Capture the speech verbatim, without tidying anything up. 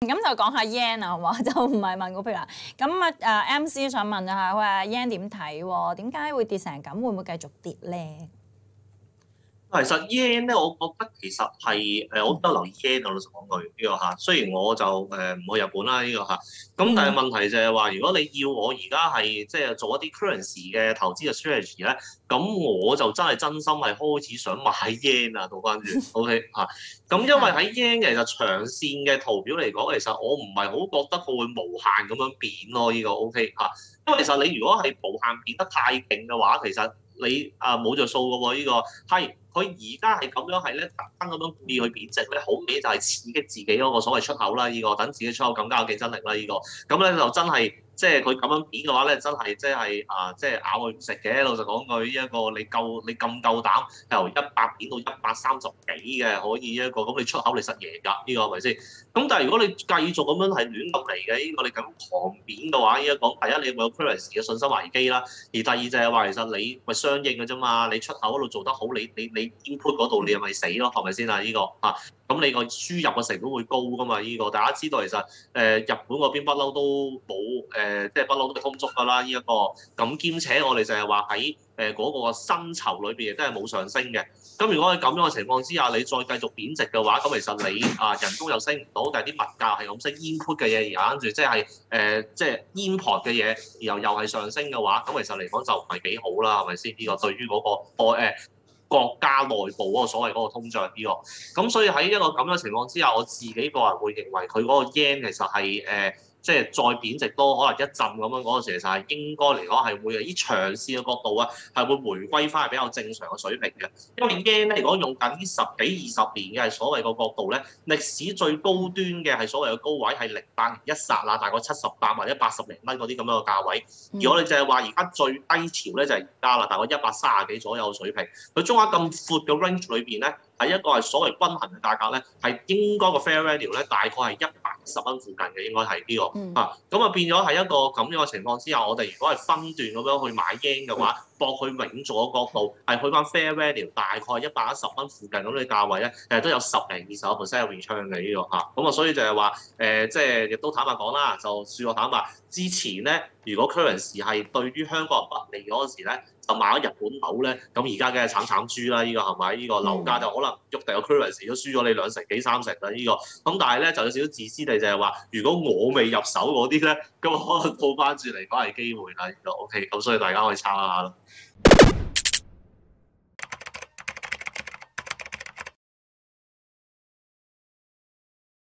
咁就講下 yen 啊，好嘛？就唔係問股票啦。咁啊誒 M C 想問下，佢話 yen 點睇喎？點解會跌成咁？會唔會繼續跌咧？ 其實 yen 咧，我覺得其實係誒，我都有留意 yen 我老實講句呢個嚇。雖然我就誒唔去日本啦呢個嚇，咁但係問題就係話，如果你要我而家係即係做一啲 currency 嘅投資嘅 strategy 咧，咁我就真係真心係開始想買 yen 啊，倒翻轉，OK 嚇。咁因為喺 yen 其實長線嘅圖表嚟講，其實我唔係好覺得佢會無限咁樣貶咯，呢個 OK 嚇。因為其實你如果係無限貶得太勁嘅話，其實你啊冇着數嘅喎，呢個係佢而家係咁樣係咧，特登咁樣故意去貶值咧，好明顯就係刺激自己嗰個所謂出口啦，呢個等自己出口更加有競爭力啦，呢個咁咧就真係即係佢咁樣貶嘅話咧，真係即係啊，即係咬佢唔食嘅。老實講句，呢一個你夠你咁夠膽由一百貶到一百三十幾嘅，可以一個咁你出口你實贏㗎，呢個係咪先？咁但係如果你繼續咁樣係亂咁嚟嘅，呢個你咁狂貶嘅話，呢一講第一你會有 currency 嘅信心危機啦，而第二就係話其實你咪相應嘅啫嘛，你出口嗰度做得好，你你你 input 嗰度你咪死咯，係咪先啊？呢個啊，咁你個輸入嘅成本會高㗎嘛？呢個大家知道其實誒、呃、日本嗰邊不嬲都冇誒，即係不嬲都係充足㗎啦，呢一個咁兼且我哋就係話喺誒嗰個薪酬裏邊亦都係冇上升嘅。咁如果喺咁樣嘅情況之下，你再繼續貶值嘅話，咁其實你啊人工又升唔到，但係啲物價係咁升 input 嘅嘢，而跟住即係誒、呃、即係 import 嘅嘢，然後又係上升嘅話，咁其實嚟講就唔係幾好啦，係咪先？呢、這個對於嗰、那個我誒、呃、國家內部嗰個所謂嗰個通脹呢、這個，咁所以喺一個咁樣嘅情況之下，我自己個人會認為佢嗰個 yen 其實係誒。呃即係再貶值多可能一陣咁樣嗰陣時，其實係應該嚟講係會以長線嘅角度啊，係會回歸翻係比較正常嘅水平嘅。因為 yen 咧，如果用緊呢十幾二十年嘅係所謂個角度咧，歷史最高端嘅係所謂嘅高位係零八年一剎那，大概七十八或者八十零蚊嗰啲咁樣嘅價位。而我哋就係話而家最低潮咧就係而家啦，大概一百三十幾左右嘅水平。佢中間咁闊嘅 range 裏邊咧，係一個係所謂均衡嘅價格咧，係應該個 fair value 咧大概係一百十蚊附近嘅，應該係呢個。 嗯、 啊，咁啊變咗係一個咁樣嘅情況之下，我哋如果係分段咁樣去買 yen 嘅話，博佢永續嘅角度係去翻 fair value，大概一百一十蚊附近咁嘅價位咧，誒都有十零二十個 percent return 嘅呢個嚇，咁啊所以就係話誒，即係亦都坦白講啦，就恕我坦白，之前咧如果 currency 係對於香港人不利嗰陣時咧，就買咗日本樓咧，咁而家梗係慘慘豬啦，呢、這個係咪？呢、這個樓價就可能喐地個 currency 都輸咗你兩成幾三成啦，呢、這個。咁但係咧就有少少自私地就係話，如果我未入手嗰啲咧，咁可能套翻轉嚟講係機會啦，呢個 OK，咁所以大家可以參考下咯。